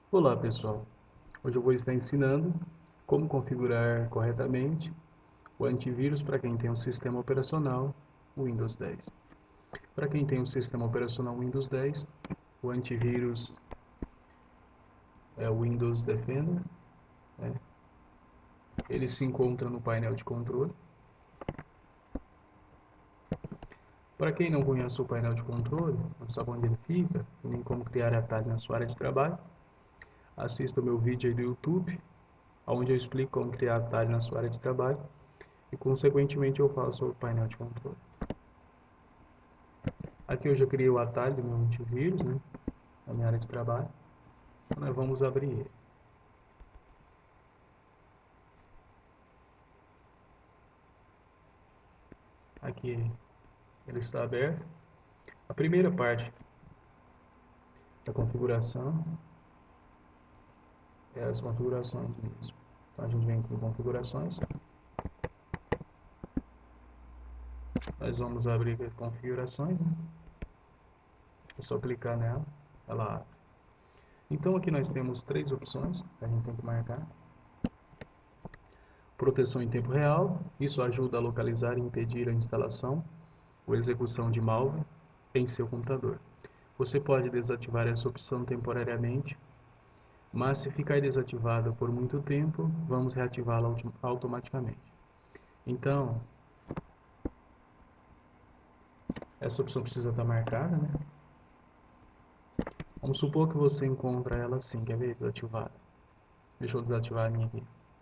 Olá pessoal, hoje eu vou estar ensinando como configurar corretamente o antivírus para quem tem um sistema operacional Windows 10. Para quem tem um sistema operacional Windows 10, o antivírus é o Windows Defender, né? Ele se encontra no painel de controle. Para quem não conhece o painel de controle, não sabe onde ele fica, e nem como criar atalho na sua área de trabalho, assista o meu vídeo aí do YouTube, onde eu explico como criar atalho na sua área de trabalho e consequentemente eu falo sobre o painel de controle. Aqui eu já criei o atalho do meu antivírus, né, na minha área de trabalho. Então nós vamos abrir ele. Aqui ele está aberto. A primeira parte da configuração é as configurações mesmo. Então a gente vem aqui em configurações. Nós vamos abrir as configurações, né? É só clicar nela, ela abre. Então aqui nós temos três opções que a gente tem que marcar. Proteção em tempo real, isso ajuda a localizar e impedir a instalação ou execução de malware em seu computador. Você pode desativar essa opção temporariamente, mas se ficar desativada por muito tempo, vamos reativá-la automaticamente. Então, essa opção precisa estar marcada, né? Vamos supor que você encontra ela assim, quer ver? Desativada. Deixa eu desativar a minha aqui.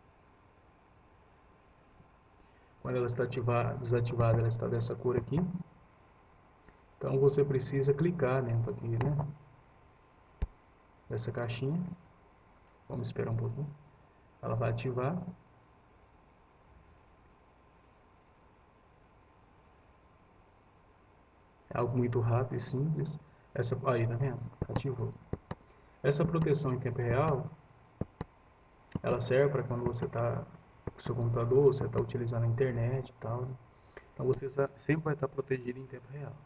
Quando ela está desativada, ela está dessa cor aqui. Então você precisa clicar dentro aqui, né? Dessa caixinha. Vamos esperar um pouquinho. Ela vai ativar. É algo muito rápido e simples. Essa aí, tá vendo? Ativou. Essa proteção em tempo real, ela serve para quando você está com o seu computador, você está utilizando a internet e tal, né? Então você sempre vai estar protegido em tempo real.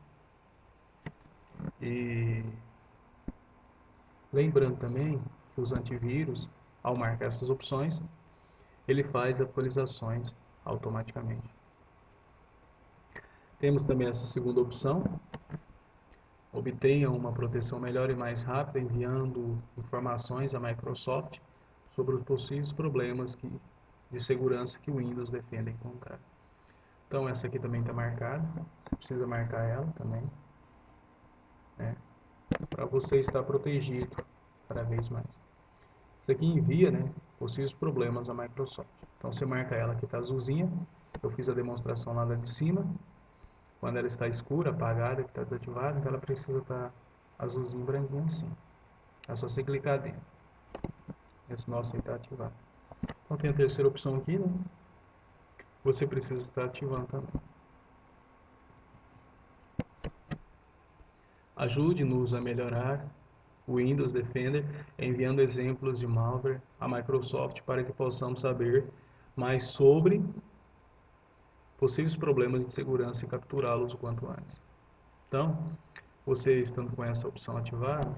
E lembrando também que os antivírus, ao marcar essas opções, ele faz atualizações automaticamente. Temos também essa segunda opção, obtenha uma proteção melhor e mais rápida enviando informações à Microsoft sobre os possíveis problemas de segurança que o Windows defende encontrar. Então essa aqui também está marcada, você precisa marcar ela também, né, para você estar protegido cada vez mais. Isso aqui envia, né, possíveis problemas à Microsoft. Então você marca ela que está azulzinha, eu fiz a demonstração lá de cima, quando ela está escura, apagada, que está desativada, então ela precisa estar azulzinho, branquinho assim. É só você clicar dentro. Esse nosso aí está ativado. Então tem a terceira opção aqui, né? Você precisa estar ativando também. Ajude-nos a melhorar o Windows Defender enviando exemplos de malware à Microsoft para que possamos saber mais sobre possíveis problemas de segurança e capturá-los o quanto antes. Então, você estando com essa opção ativada,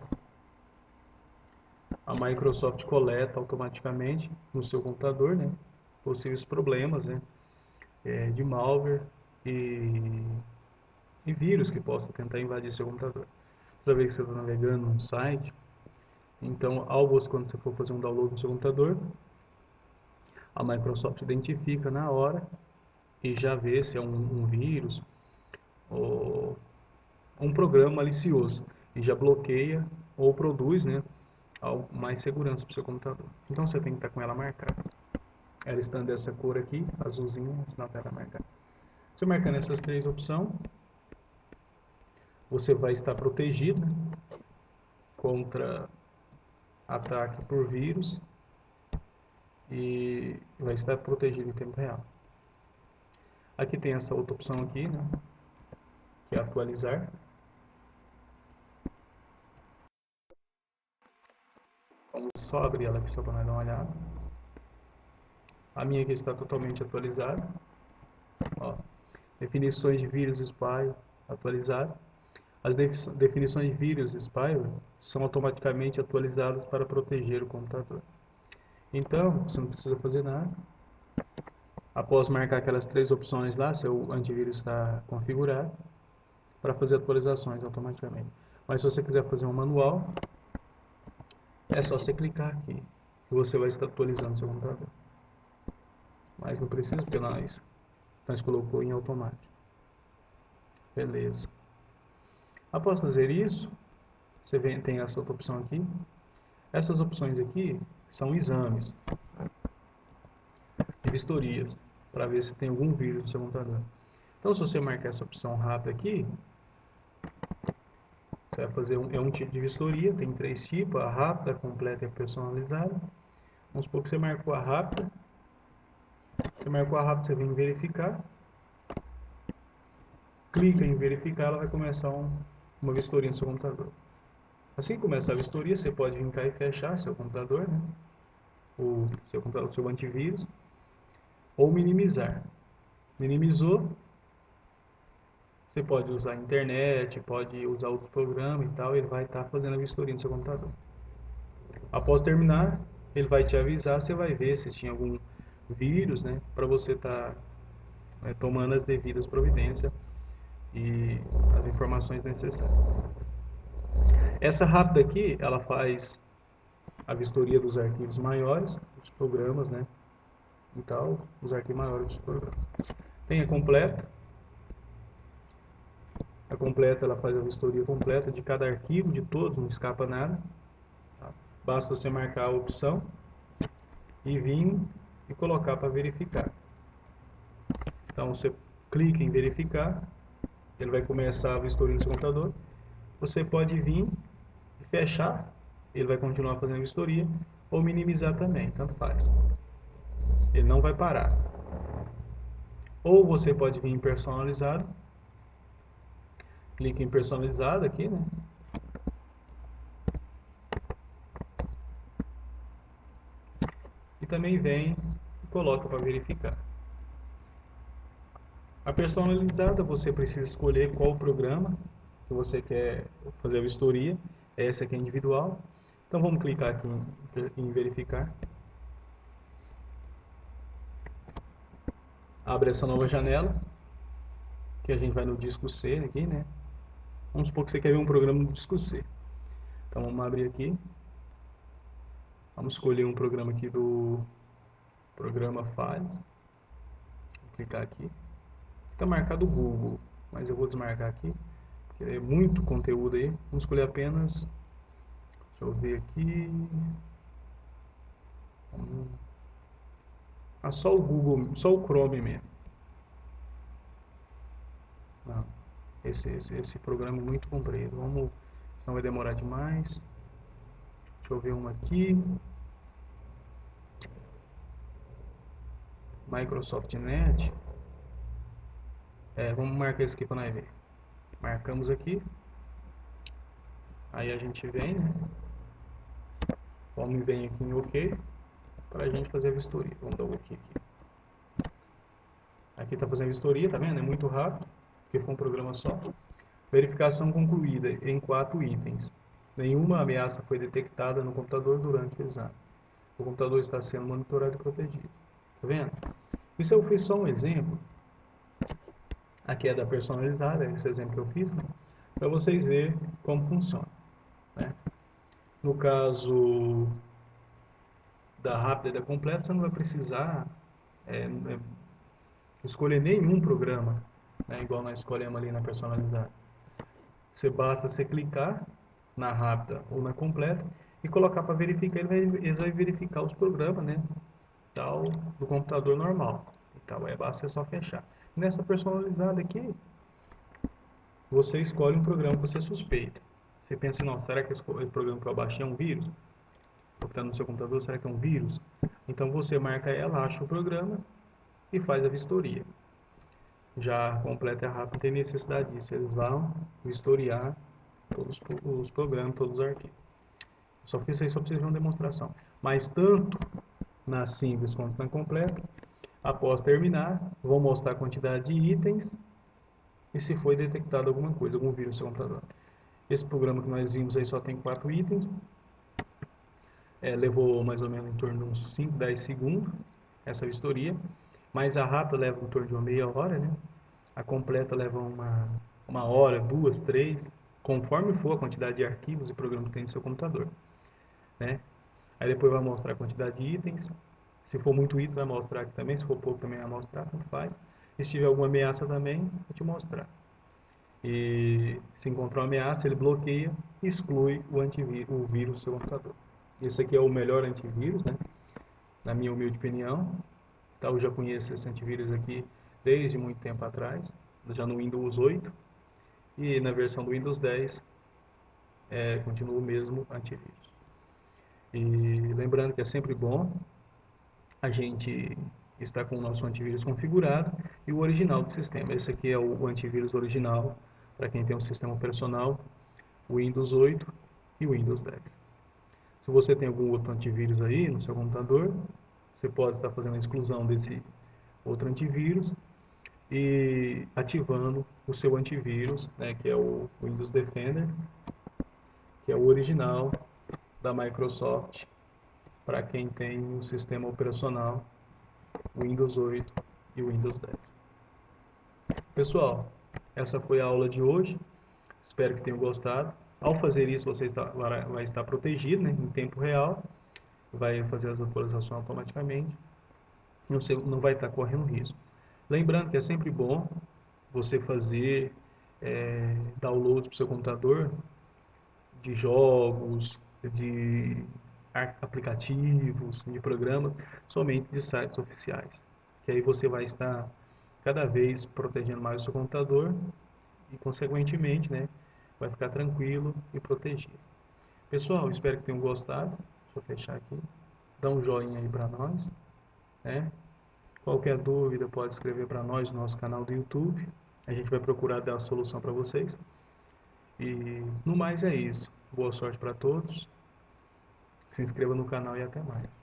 a Microsoft coleta automaticamente no seu computador, né, possíveis problemas, né, de malware e, e vírus que possa tentar invadir seu computador. Toda vez que você está navegando num site, então, quando você for fazer um download no seu computador, a Microsoft identifica na hora e já vê se é um vírus ou um programa malicioso e já bloqueia ou produz, né, mais segurança para o seu computador. Então você tem que estar com ela marcada. Ela estando dessa cor aqui, azulzinha, sinal que ela está marcada. Você marcando essas três opções, você vai estar protegido, né, contra ataque por vírus e vai estar protegido em tempo real. Aqui tem essa outra opção aqui, né, que é atualizar. Vamos só abrir ela aqui só para nós dar uma olhada. A minha aqui está totalmente atualizada. Ó, definições de vírus spy atualizado. As definições de vírus e spyware são automaticamente atualizadas para proteger o computador. Então, você não precisa fazer nada. Após marcar aquelas 3 opções lá, seu antivírus está configurado para fazer atualizações automaticamente. Mas se você quiser fazer um manual, é só você clicar aqui e você vai estar atualizando seu computador. Mas não precisa, porque nós colocou em automático. Beleza. Após fazer isso, você tem essa outra opção aqui. Essas opções aqui são exames e vistorias para ver se tem algum vírus no seu computador. Então, se você marcar essa opção rápida aqui, você vai fazer um tipo de vistoria, tem 3 tipos, a rápida, a completa e a personalizada. Vamos supor que você marcou a rápida. Você marcou a rápida, você vem em verificar. Clica em verificar, ela vai começar uma vistoria no seu computador. Assim que começar a vistoria, você pode vir cá e fechar seu computador, né? O seu antivírus, ou minimizar. Minimizou, você pode usar a internet, pode usar outros programas e tal, ele vai estar fazendo a vistoria no seu computador. Após terminar, ele vai te avisar, você vai ver se tinha algum vírus, né, para você estar tomando as devidas providências e as informações necessárias. Essa rápida aqui, ela faz a vistoria dos arquivos maiores, dos programas, né, e tal, os arquivos maiores dos programas. Tem a completa. A completa, ela faz a vistoria completa de cada arquivo, de todos, não escapa nada. Tá? Basta você marcar a opção e vir e colocar para verificar. Então você clica em verificar, ele vai começar a vistoria no seu computador. Você pode vir e fechar, ele vai continuar fazendo a vistoria, ou minimizar também, tanto faz. Ele não vai parar. Ou você pode vir em personalizado, clica em personalizado aqui, né? E também vem e coloca para verificar. A personalizada, você precisa escolher qual programa que você quer fazer a vistoria. Essa aqui é individual. Então vamos clicar aqui em verificar. Abre essa nova janela, que a gente vai no disco C aqui, né? Vamos supor que você quer ver um programa no disco C. Então vamos abrir aqui. Vamos escolher um programa aqui do programa Files. Vou clicar aqui. Fica marcado Google, mas eu vou desmarcar aqui, porque é muito conteúdo aí. Vamos escolher apenas, deixa eu ver aqui, só o Google, só o Chrome mesmo. Não, esse programa é muito comprido, senão vai demorar demais. Deixa eu ver uma aqui, Microsoft Net. Vamos marcar esse aqui para nós ver. Marcamos aqui. Aí a gente vem, né? Vamos vir aqui em OK para a gente fazer a vistoria. Vamos dar um OK aqui. Aqui está fazendo a vistoria, tá vendo? É muito rápido, porque foi um programa só. Verificação concluída em 4 itens. Nenhuma ameaça foi detectada no computador durante o exame. O computador está sendo monitorado e protegido. Tá vendo? Isso eu fiz só um exemplo. Aqui é da personalizada, esse exemplo que eu fiz, né? Para vocês verem como funciona, né? No caso da rápida e da completa, você não vai precisar escolher nenhum programa, né? Igual nós escolhemos ali na personalizada. Basta você clicar na rápida ou na completa e colocar para verificar, ele vai verificar os programas, né, tal, do computador normal. Então, basta só fechar. Nessa personalizada aqui, você escolhe um programa que você suspeita. Você pensa, não, será que esse programa que eu baixei é um vírus? O que está no seu computador, será que é um vírus? Então você marca ela, acha o programa e faz a vistoria. Já completa e rápida, tem necessidade disso. Eles vão vistoriar todos os programas, todos os arquivos. Só fiz isso aí só para vocês verem uma demonstração. Mas tanto na simples quanto na completa, após terminar, vou mostrar a quantidade de itens e se foi detectado alguma coisa, algum vírus no seu computador. Esse programa que nós vimos aí só tem 4 itens, levou mais ou menos em torno de uns 5, 10 segundos essa vistoria, mas a rápida leva em torno de uma meia hora, né? A completa leva uma hora, 2, 3, conforme for a quantidade de arquivos e programas que tem no seu computador, né? Aí depois vai mostrar a quantidade de itens, se for muito item vai mostrar aqui também, se for pouco também vai mostrar, tanto faz. E se tiver alguma ameaça também, vai te mostrar. E se encontrar uma ameaça, ele bloqueia e exclui o vírus do seu computador. Esse aqui é o melhor antivírus, né? Na minha humilde opinião. Tá, eu já conheço esse antivírus aqui desde muito tempo atrás, já no Windows 8. E na versão do Windows 10 continua o mesmo antivírus. E lembrando que é sempre bom a gente estar com o nosso antivírus configurado e o original do sistema. Esse aqui é o antivírus original para quem tem um sistema operacional Windows 8 e Windows 10. Se você tem algum outro antivírus aí no seu computador, você pode estar fazendo a exclusão desse outro antivírus e ativando o seu antivírus, né, que é o Windows Defender, que é o original da Microsoft para quem tem o sistema operacional Windows 8 e Windows 10. Pessoal, essa foi a aula de hoje. Espero que tenham gostado. Ao fazer isso, você vai estar protegido, né, em tempo real. Vai fazer as atualizações automaticamente. Você não vai estar correndo risco. Lembrando que é sempre bom você fazer downloads para o seu computador de jogos, de aplicativos, de programas, somente de sites oficiais. Que aí você vai estar cada vez protegendo mais o seu computador e, consequentemente, né, vai ficar tranquilo e protegido. Pessoal, espero que tenham gostado. Deixa eu fechar aqui. Dá um joinha aí para nós, né? Qualquer dúvida pode escrever para nós no nosso canal do YouTube. A gente vai procurar dar a solução para vocês. E no mais é isso. Boa sorte para todos. Se inscreva no canal e até mais.